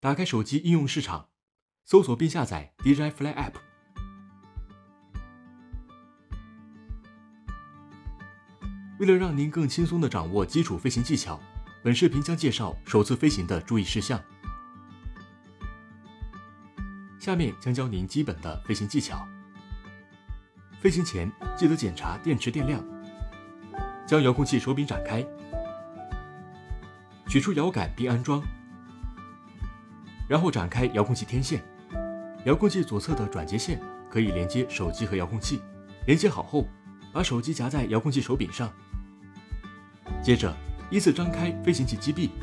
打开手机应用市场，搜索并下载 DJI Fly App。为了让您更轻松地掌握基础飞行技巧，本视频将介绍首次飞行的注意事项。下面将教您基本的飞行技巧。飞行前记得检查电池电量，将遥控器手柄展开，取出摇杆并安装，然后展开遥控器天线。遥控器左侧的转接线可以连接手机和遥控器，连接好后，把手机夹在遥控器手柄上。接着依次张开飞行器机臂，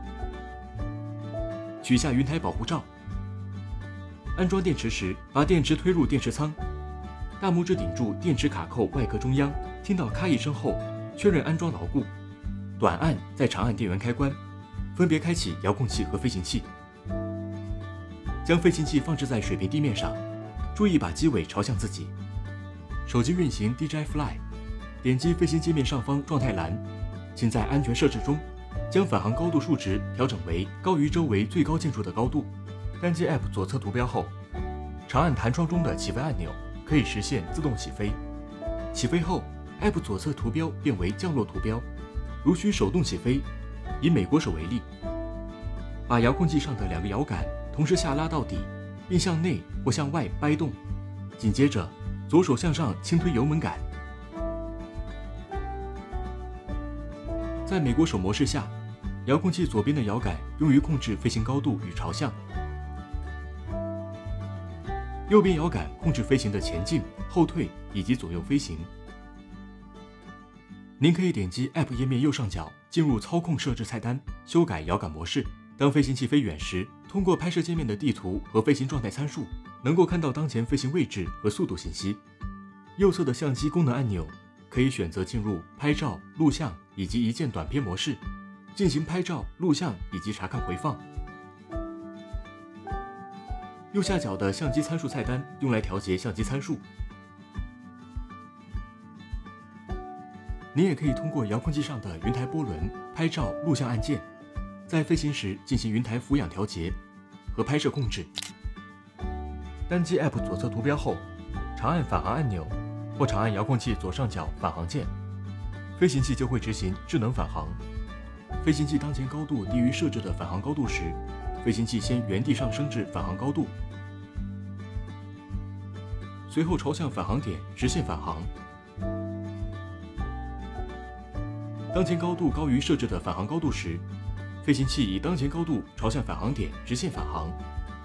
取下云台保护罩。安装电池时，把电池推入电池仓，大拇指顶住电池卡扣外壳中央，听到咔一声后，确认安装牢固。短按再长按电源开关，分别开启遥控器和飞行器。将飞行器放置在水平地面上，注意把机尾朝向自己。手机运行 DJI Fly， 点击飞行界面上方状态栏，请在安全设置中将返航高度数值调整为高于周围最高建筑的高度。单击 App 左侧图标后，长按弹窗中的起飞按钮，可以实现自动起飞。起飞后 ，App 左侧图标变为降落图标。如需手动起飞，以美国手为例，把遥控器上的2个摇杆同时下拉到底，并向内或向外掰动。紧接着，左手向上轻推油门杆。在美国手模式下，遥控器左边的摇杆用于控制飞行高度与朝向，右边摇杆控制飞行的前进、后退以及左右飞行。您可以点击 App 页面右上角进入操控设置菜单，修改摇杆模式。当飞行器飞远时，通过拍摄界面的地图和飞行状态参数，能够看到当前飞行位置和速度信息。右侧的相机功能按钮可以选择进入拍照、录像以及一键短片模式，进行拍照、录像以及查看回放。右下角的相机参数菜单用来调节相机参数。您也可以通过遥控器上的云台波轮、拍照、录像按键，在飞行时进行云台俯仰调节和拍摄控制。单击 App 左侧图标后，长按返航按钮或长按遥控器左上角返航键，飞行器就会执行智能返航。飞行器当前高度低于设置的返航高度时，飞行器先原地上升至返航高度，随后朝向返航点直线返航。当前高度高于设置的返航高度时，飞行器以当前高度朝向返航点直线返航。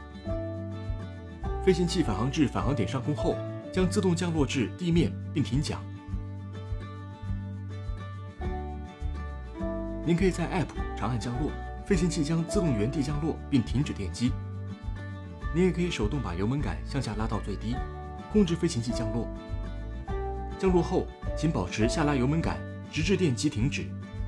飞行器返航至返航点上空后，将自动降落至地面并停桨。您可以在 App 长按降落，飞行器将自动原地降落并停止电机。您也可以手动把油门杆向下拉到最低，控制飞行器降落。降落后，请保持下拉油门杆，直至电机停止。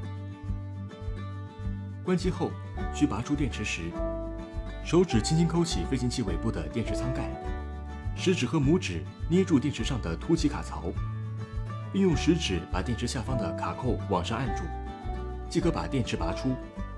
关机后，需拔出电池时，手指轻轻抠起飞行器尾部的电池舱盖，食指和拇指捏住电池上的凸起卡槽，并用食指把电池下方的卡扣往上按住，即可把电池拔出。